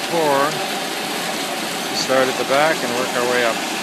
pour. We start at the back and work our way up.